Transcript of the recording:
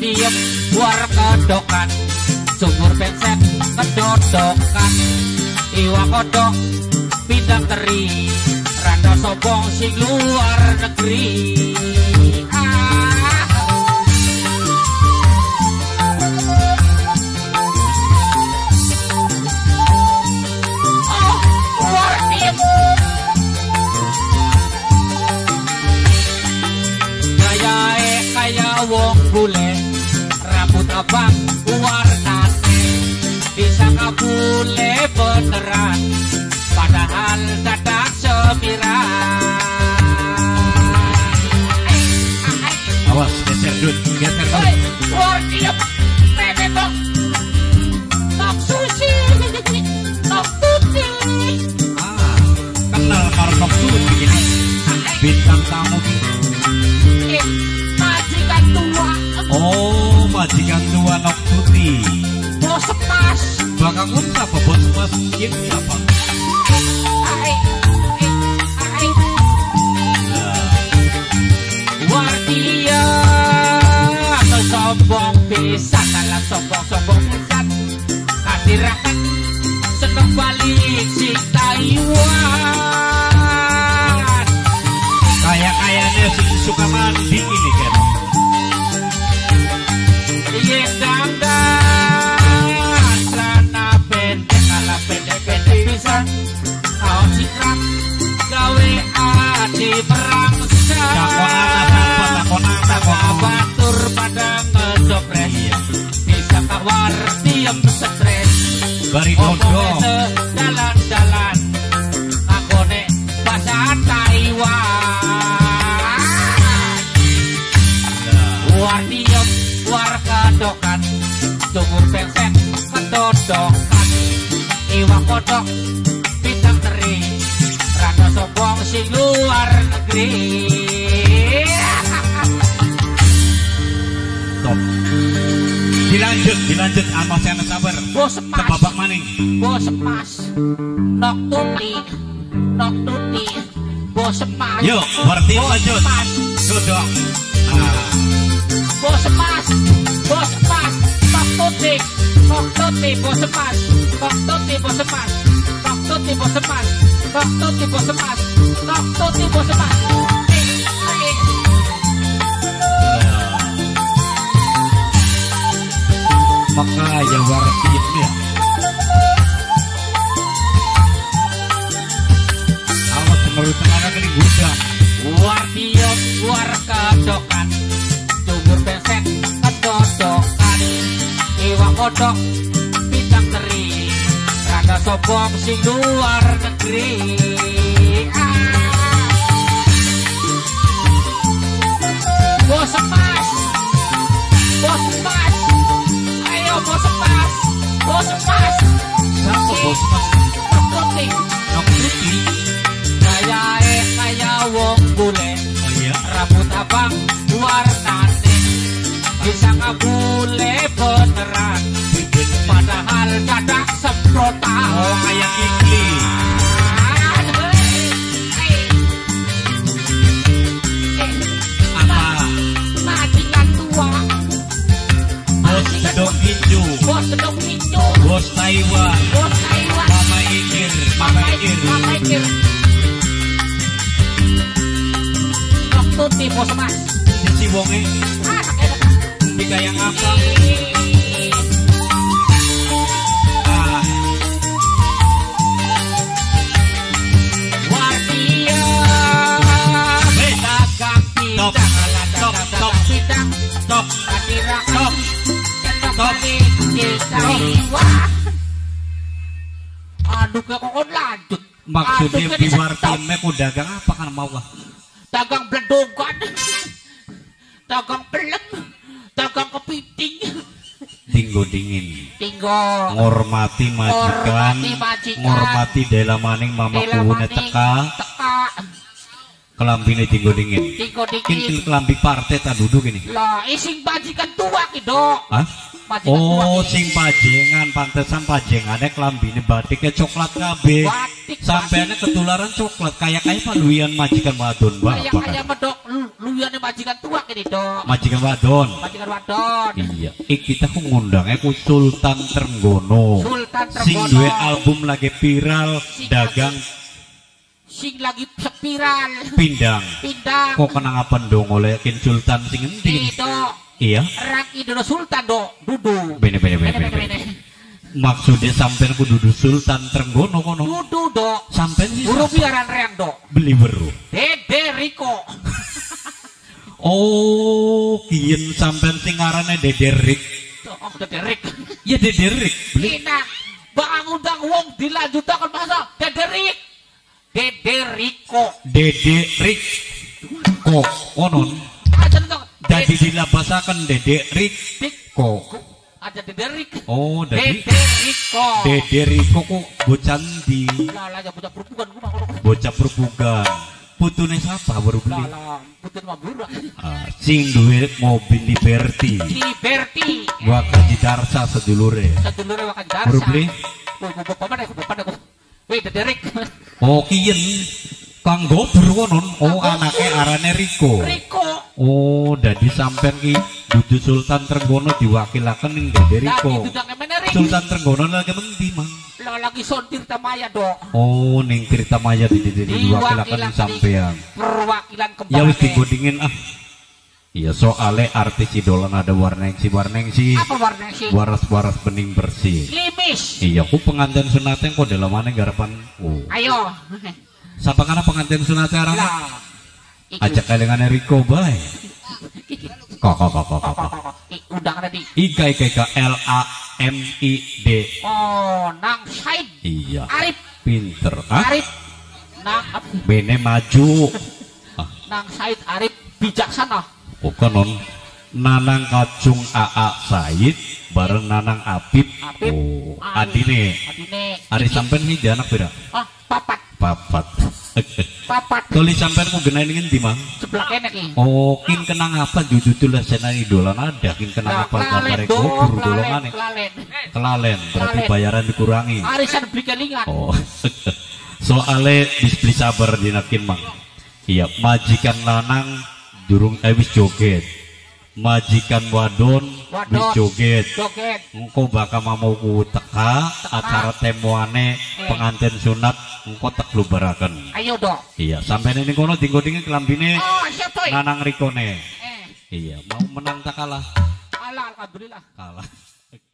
diem war kedokan sumur benset kedodokan iwa kodok pindang teri rada sombong sing luar negeri. Wong bule rambut abang warnane disangka bule beneran padahal dadak semiran. Awas geser dun, geser dun. War diam meme tok tok suci tok putih. Kenal karo tok suci begini bintang tamu oh, majikan tua Nok Tuti. Bos Mas. Bakang unta apa bos Mas? Ini siapa? Wardia sombong pisan dalam sombong pisan. Kasih rakan seneng balik si Taiwan. Kayaknya si suka mandi ini kan. Yendanggan celana pendek ala pendek pisan kau sikrak gawe adi perangsa takona batur pada ngedopres bisa kawar diem stres bari dodo jalan-jalan ngakone bahasa Taiwan war diem war kedokan sumur benset kedodokan iwa kodok bintang teri rada sombong sing luar negeri. Top dilanjut apa saya sabar Bos Mas babak maning Bos Mas Nok Tuti Bos Mas yuk berarti lanjut duduk Bos Mas Nok Tuti Bos Mas Nok Tuti Bos Mas Nok Tuti Bos Mas Nok Tuti Bos Mas Nok Tuti Bos Mas. maka yang berarti itu ya awas menurut tenaga kini gudang war diam war kedokan sumur benset kedodokan iwa kodok bintang teri rada sombong sing luar negeri. Bos Mas ayo Bos Mas siapa Bos Mas? Nok Tuti kaya wong bule oh iya rambut abang warnane disangka bule beneran padahal dadak semprotan oh kayak kikli apa majikan tua bos sedok hijau bos Taiwan Mama Ikir Nok Tuti Bos Mas si wonge tiga yang apa Wardia dagang pindang top aduh kok lanjut maksudnya di wartine ku dagang apa kan mau lah dagang bledongan dagang pelem dagang kepiting tinggo dingin ngormati majikan ngormati delamaning mama kuwune teka kelambine tinggo dingin kintil kelambi partai tak duduk ini lah ising majikan tua ki dok. Hah? Oh sing pajengan pantesan pajengane kelambine batiknya coklat kabeh sampeane ketularan coklat kayak paluyan majikan wadon bapak kayak medok duyane majikan tua kene, Dok. Majikan wadon. Majikan wadon. Iya, kita ku ngundangnya ku Sultan Trenggono. Sultan Sing Trenggono. duwe album lagi viral dagang Sing lagi spiral. pindang. Pindang. Kok kenang apa dong oleh Kin Sultan sing endi? Dok. Iya. Raki Dono Sultan, Dok. Dudu. Bene. Bene. Maksudnya sampean ku dudu Sultan Trenggono kono. Dudu, Dok. Sampean sih Buru biaran reang, Dok. beli weru. Dede Riko. Oh, kien sampean sing ngarane Dederik. Oh, Dede Rik. Ya Dederik. Beli. Enak. Bang undang wong dilanjutakan masa Dede Rik. Dede Riko. Dederik. Kok konon. Aja dong. Jadi dilabasakan Dederik. Kok. Ada Dede Rik. Oh, jadi Dede Riko. Dederiko kok bocah di Lah ya bocah perempuan gua mah. bocah perbugan. Putune siapa baru beli? Lah, putun mah burak. Sing duwe mobil Liberty. Liberty. Wakaji Darsa sedulure. Sedulure wakan darsa. Baru beli? Bapak. Wih, Dede Rik. Oh, kien. Kang Gobur konon. Oh, anake arane Riko. Riko. Oh, dadi sampean ki dudu Sultan Trenggono diwakilaken ning Dede Riko. Sultan Trenggono lagi mendi, Mang? Lah lagi son Tirta Maya, Dok. Oh, ning Tirta Maya diwakilaken ning sampean. Perwakilan kembali. Ya wis digodingin ah. Iya, soale artis idolan ada Warnengsi. Apa warna sih? Waras bening bersih. Limis. Iya, ku pengantin sunatnya kok dalamane garapan. Oh. Ayo. Sapa kana pengantin sunatnya arang? Lah. Ajak kalengane Riko bae. Kok. Undangan tadi. Ika LAMID. Oh, Nang Said. Iya. Arif. Pinter. Ah, Arif. Nang bene maju. Nang Said Arif bijaksana. Oh, konon Nanang Kacung AA Said bareng Nanang Apip. Apip. Oh, adine. Ari sampean iki anak beda. Ah, papat. Toli sampean ku genain ngendi, Mang? Sebelah kene ki. Oh, kin kenang apa jujur lah sena idolan ada kin kenang apa gambar guru dolongane. Kelalen, berarti bayaran dikurangi. Arisan beli kelingan. Oh. Soale beli sabar dinakin, Mang. Iya, majikan lanang durung wis joget. Majikan wadon wis joget. Engko bakal mau ku teka acara temuane pengantin sunat engko tek lubaraken. Ayo, Dok. Iya, sampai ini kono dinggo-dingin kelambine Oh, siap, Toy. Nanang Rikone. Iya, mau menang tak kalah? Alah, alhamdulillah. Kalah.